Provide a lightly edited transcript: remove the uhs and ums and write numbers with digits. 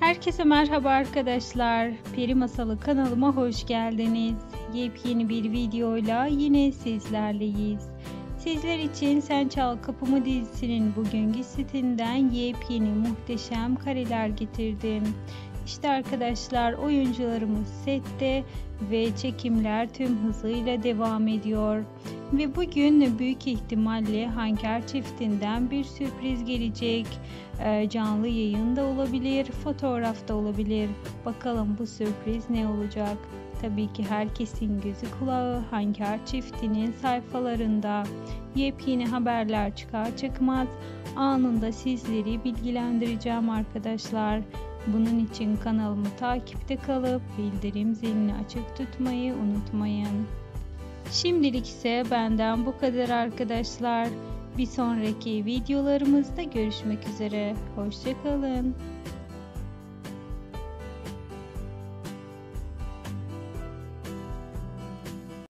Herkese merhaba arkadaşlar. Peri Masalı kanalıma hoş geldiniz. Yepyeni bir videoyla yine sizlerleyiz. Sizler için Sen Çal Kapımı dizisinin bugünkü setinden yepyeni muhteşem kareler getirdim. İşte arkadaşlar, oyuncularımız sette ve çekimler tüm hızıyla devam ediyor. Ve bugün büyük ihtimalle Hanker çiftinden bir sürpriz gelecek. Canlı yayında olabilir, fotoğrafta olabilir. Bakalım bu sürpriz ne olacak? Tabii ki herkesin gözü kulağı Hanker çiftinin sayfalarında. Yepyeni haberler çıkar çıkmaz anında sizleri bilgilendireceğim arkadaşlar. Bunun için kanalımı takipte kalıp bildirim zilini açık tutmayı unutmayın. Şimdilik ise benden bu kadar arkadaşlar. Bir sonraki videolarımızda görüşmek üzere. Hoşça kalın.